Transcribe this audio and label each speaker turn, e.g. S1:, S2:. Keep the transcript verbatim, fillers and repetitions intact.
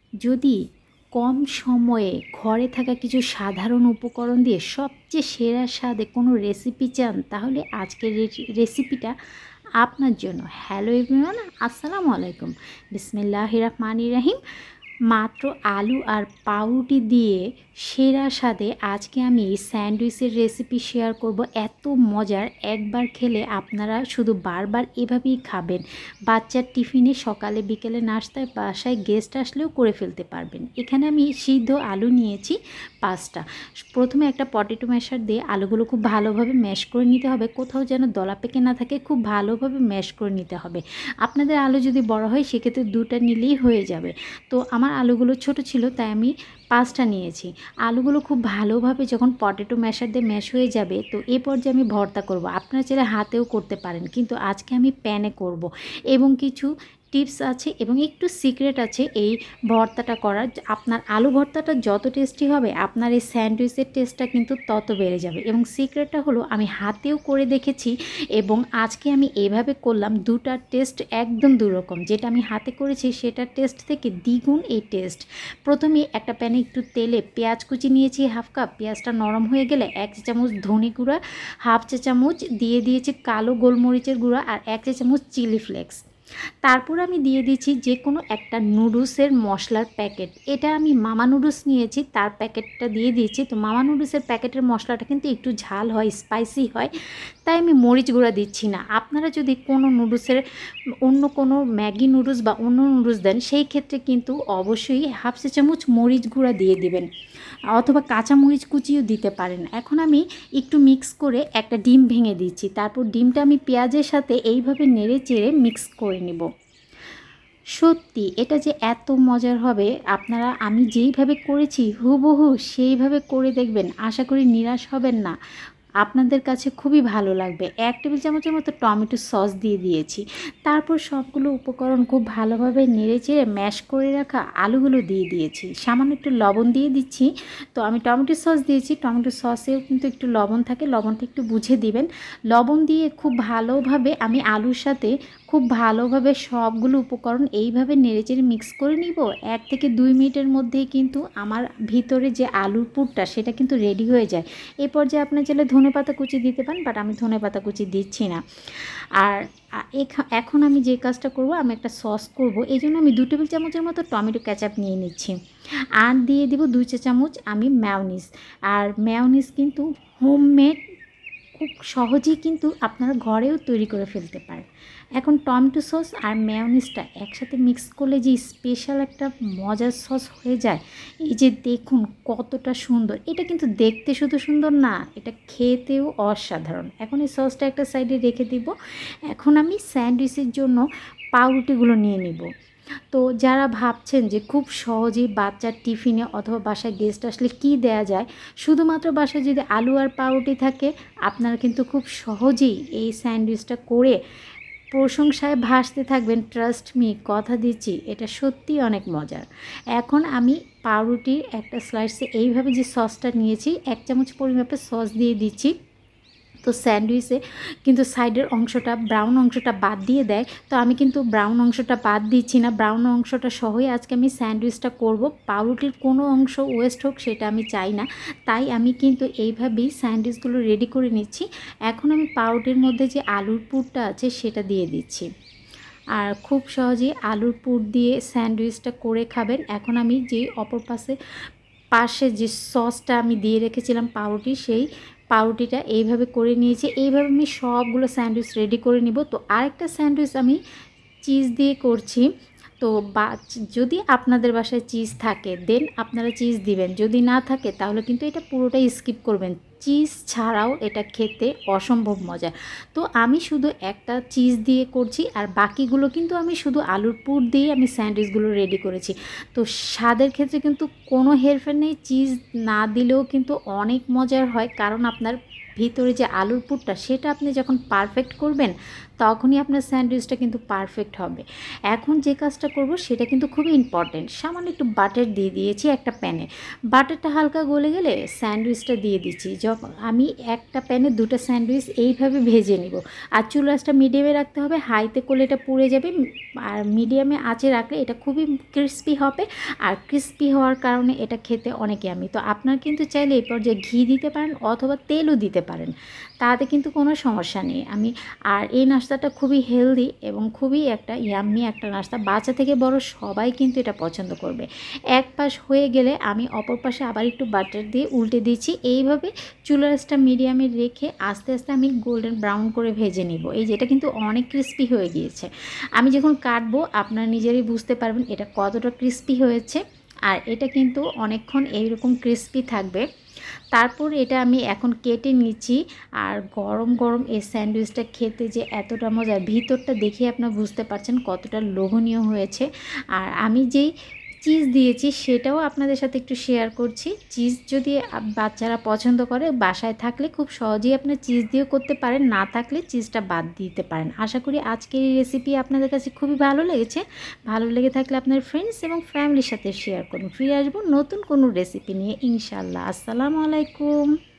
S1: যদি কম সময়ে ঘরে থাকা কিছু সাধারণ উপকরণ দিয়ে সবচেয়ে সেরা স্বাদে কোনো রেসিপি চান, তাহলে আজকের রেসিপিটা আপনার জন্য। হ্যালো এভরিওয়ান, আসসালামু আলাইকুম। বিসমিল্লাহির রহমানির রহিম। মাত্র আলু আর পাউরুটি দিয়ে সেরা স্বাদে আজকে আমি স্যান্ডউইচের রেসিপি শেয়ার করব। এত মজার, একবার খেলে আপনারা শুধু বারবার এভাবেই খাবেন। বাচ্চার টিফিনে, সকালে বিকেলে নাস্তায়, বাসায় গেস্ট আসলেও করে ফেলতে পারবেন। এখানে আমি সিদ্ধ আলু নিয়েছি পাঁচটা। প্রথমে একটা পটেটো ম্যাশার দিয়ে আলুগুলো খুব ভালোভাবে ম্যাশ করে নিতে হবে, কোথাও যেন দলা পেকে না থাকে, খুব ভালোভাবে ম্যাশ করে নিতে হবে। আপনাদের আলু যদি বড় হয় সেক্ষেত্রে দুটা নিলেই হয়ে যাবে। তো আমার আলুগুলো ছোট ছিল তাই আমি পাঁচটা নিয়েছি। আলুগুলো খুব ভালোভাবে যখন পটেটো ম্যাশার দিয়ে ম্যাশ হয়ে যাবে, তো এই পর্যায়ে আমি ভর্তা করব। আপনারা চাইলে হাতেও করতে পারেন, কিন্তু আজকে আমি প্যানে করব। এবং কিছু টিপস আছে এবং একটু সিক্রেট আছে এই ভর্তাটা করার। আপনার আলু ভর্তাটা যত টেস্টি হবে, আপনার এই স্যান্ডউইচের টেস্টটা কিন্তু তত বেড়ে যাবে। এবং সিক্রেটটা হলো, আমি হাতেও করে দেখেছি এবং আজকে আমি এভাবে করলাম। দুটার টেস্ট একদম দুরকম। যেটা আমি হাতে করেছি সেটার টেস্ট থেকে দ্বিগুণ এই টেস্ট। প্রথমে একটা প্যানে একটু তেলে পেঁয়াজ কুচি নিয়েছি হাফ কাপ। পেঁয়াজটা নরম হয়ে গেলে এক চা চামচ ধনে গুঁড়া, হাফ চা চামচ দিয়ে দিয়েছি কালো গোলমরিচের গুঁড়া, আর এক চা চামচ চিলি ফ্লেক্স। তারপর আমি দিয়ে দিচ্ছি যে কোনো একটা নুডলসের মশলার প্যাকেট। এটা আমি মামা নুডলস নিয়েছি, তার প্যাকেটটা দিয়ে দিয়েছি। তো মামা নুডলসের প্যাকেটের মশলাটা কিন্তু একটু ঝাল হয়, স্পাইসি হয়, তাই আমি মরিচ গুঁড়া দিচ্ছি না। আপনারা যদি কোনো নুডলসের, অন্য কোনো ম্যাগি নুডলস বা অন্য নুডলস দেন, সেই ক্ষেত্রে কিন্তু অবশ্যই হাফ চা চামচ মরিচ গুঁড়া দিয়ে দিবেন, অথবা কাঁচা মরিচ কুচিও দিতে পারেন। এখন আমি একটু মিক্স করে একটা ডিম ভেঙে দিচ্ছি। তারপর ডিমটা আমি পেঁয়াজের সাথে এইভাবে নেড়ে চেড়ে মিক্স করে নেব। সত্যি এটা যে এত মজার হবে, আপনারা আমি যেইভাবে করেছি হুবহু সেইভাবে করে দেখবেন, আশা করি নিরাশ হবেন না। আপনাদের কাছে খুবই ভালো লাগবে। এক টেবিল চামচের মতো টমেটো সস দিয়ে দিয়েছি। তারপর সবগুলো উপকরণ খুব ভালোভাবে নেড়ে চেড়ে ম্যাশ করে রাখা আলুগুলো দিয়ে দিয়েছি। সামান্য একটু লবণ দিয়ে দিচ্ছি। তো আমি টমেটো সস দিয়েছি, টমেটো সসেও কিন্তু একটু লবণ থাকে, লবণটা একটু বুঝে দিবেন। লবণ দিয়ে খুব ভালোভাবে আমি আলুর সাথে খুব ভালোভাবে সবগুলো উপকরণ এইভাবে নেড়েচেড়ে মিক্স করে নিব। এক থেকে দুই মিনিটের মধ্যেই কিন্তু আমার ভিতরে যে আলুর পুরটা সেটা কিন্তু রেডি হয়ে যায়। এই পর্যায়ে আপনার চাইলে ধনেপাতা কুচি দিতে পারেন, বাট আমি ধনেপাতা কুচি দিচ্ছি না। আর এখন আমি যে কাজটা করব, আমি একটা সস করব, এই জন্য আমি দু টেবিল চামচের মতো টমেটো কেচাপ নিয়ে নিচ্ছি। আর দিয়ে দিব দুই চা চামচ আমি ম্যায়োনিজ। আর ম্যায়োনিজ কিন্তু হোমমেড, খুব সহজেই কিন্তু আপনারা ঘরেও তৈরি করে ফেলতে পারেন। এখন টমেটো সস আর মেয়োনিজটা একসাথে মিক্স করলে যে স্পেশাল একটা মজার সস হয়ে যায়, এই যে দেখুন কতটা সুন্দর। এটা কিন্তু দেখতে শুধু সুন্দর না, এটা খেতেও অসাধারণ। এখন এই সসটা একটা সাইডে রেখে দিব। এখন আমি স্যান্ডউইচের জন্য পাউরুটিগুলো নিয়ে নিব। তো যারা ভাবছেন যে খুব সহজেই বাচ্চার টিফিনে অথবা বাসায় গেস্ট আসলে কি দেয়া যায়, শুধুমাত্র বাসায় যদি আলু আর পাউরুটি থাকে, আপনারা কিন্তু খুব সহজেই এই স্যান্ডউইচটা করে প্রশংসায় ভাসতে থাকবেন। ট্রাস্ট মি, কথা দিচ্ছি এটা সত্যিই অনেক মজার। এখন আমি পাউরুটির একটা স্লাইসে এইভাবে যে সসটা নিয়েছি, এক চামচ পরিমাপে সস দিয়ে দিচ্ছি। তো স্যান্ডউইচে কিন্তু সাইডের অংশটা, ব্রাউন অংশটা বাদ দিয়ে দেয়, তো আমি কিন্তু ব্রাউন অংশটা বাদ দিচ্ছি না। ব্রাউন অংশটা সহই আজকে আমি স্যান্ডউইচটা করব। পাউরুটির কোনো অংশ ওয়েস্ট হোক সেটা আমি চাই না, তাই আমি কিন্তু এইভাবেই স্যান্ডউইচগুলো রেডি করে নিচ্ছি। এখন আমি পাউরুটির মধ্যে যে আলুর পুরটা আছে সেটা দিয়ে দিচ্ছি, আর খুব সহজেই আলুর পুর দিয়ে স্যান্ডউইচটা করে খাবেন। এখন আমি যে অপর পাশে পাশে যে সসটা আমি দিয়ে রেখেছিলাম পাউরুটি, সেই পাউরুটিটা এইভাবে করে নিয়েছি। এইভাবে আমি সবগুলো স্যান্ডউইচ রেডি করে নিব। তো আরেকটা স্যান্ডউইচ আমি চিজ দিয়ে করছি। তো বা যদি আপনাদের বাসায় চিজ থাকে দেন আপনারা চিজ দিবেন, যদি না থাকে তাহলে কিন্তু এটা পুরোটাই স্কিপ করবেন। চিজ ছাড়াও এটা খেতে অসম্ভব মজা। তো আমি শুধু একটা চিজ দিয়ে করছি, আর বাকিগুলো কিন্তু আমি শুধু আলুর পুর দিয়ে আমি স্যান্ডউইচগুলো রেডি করেছি। তো স্বাদের ক্ষেত্রে কিন্তু কোনো হেরফের নেই, চিজ না দিলেও কিন্তু অনেক মজার হয়, কারণ আপনার ভিতরে যে আলুর পুরটা সেটা আপনি যখন পারফেক্ট করবেন, তখনই আপনার স্যান্ডউইচটা কিন্তু পারফেক্ট হবে। এখন যে কাজটা করব সেটা কিন্তু খুবই ইম্পর্টেন্ট। সামান্য একটু বাটার দিয়ে দিয়েছি একটা প্যানে। বাটারটা হালকা গলে গেলে স্যান্ডউইচটা দিয়ে দিচ্ছি। যখন আমি একটা প্যানে দুটো স্যান্ডউইচ এইভাবে ভেজে নিব। আর চুলা আঁচটা মিডিয়ামে রাখতে হবে, হাইতে করলে এটা পুড়ে যাবে। আর মিডিয়ামে আঁচে রাখলে এটা খুবই ক্রিস্পি হবে, আর ক্রিস্পি হওয়ার কারণে এটা খেতে অনেক ইয়ামি। তো আপনারা কিন্তু চাইলে এই পর্যায়ে ঘি দিতে পারেন অথবা তেলও দিতে পারেন, তাতে কিন্তু কোনো সমস্যা নেই। আমি আর এই নাস্তাটা খুবই হেলদি এবং খুবই একটা ইয়াম্মি একটা নাস্তা, বাচ্চা থেকে বড় সবাই কিন্তু এটা পছন্দ করবে। এক পাশ হয়ে গেলে আমি অপর পাশে আবার একটু বাটার দিয়ে উল্টে দিচ্ছি। এইভাবে চুলার আঁচটা মিডিয়ামে রেখে আস্তে আস্তে আমি গোল্ডেন ব্রাউন করে ভেজে নিব। এই যে এটা কিন্তু অনেক ক্রিস্পি হয়ে গিয়েছে। আমি যখন কাটবো আপনারা নিজেরাই বুঝতে পারবেন এটা কতটা ক্রিস্পি হয়েছে। আর এটা কিন্তু অনেকক্ষণ এইরকম ক্রিস্পি থাকবে। তারপর এটা আমি এখন কেটে নিচ্ছি। আর গরম গরম এই স্যান্ডউইচটা খেতে যে এতটা মজার, ভিতরটা দেখে আপনারা বুঝতে পারছেন কতটা লোভনীয় হয়েছে। আর আমি যেই চিজ দিয়েছি সেটাও আপনাদের সাথে একটু শেয়ার করছি। চিজ যদি বাচ্চারা পছন্দ করে, বাসায় থাকলে খুব সহজেই আপনার চিজ দিয়েও করতে পারেন, না থাকলে চিজটা বাদ দিতে পারেন। আশা করি আজকের এই রেসিপি আপনাদের কাছে খুবই ভালো লেগেছে। ভালো লেগে থাকলে আপনার ফ্রেন্ডস এবং ফ্যামিলির সাথে শেয়ার করুন। ফিরে আসবো নতুন কোনো রেসিপি নিয়ে ইনশাআল্লাহ। আসসালামু আলাইকুম।